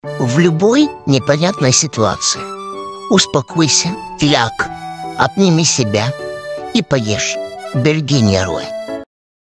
В любой непонятной ситуации успокойся, ляг, обними себя и поешь. Береги нервы.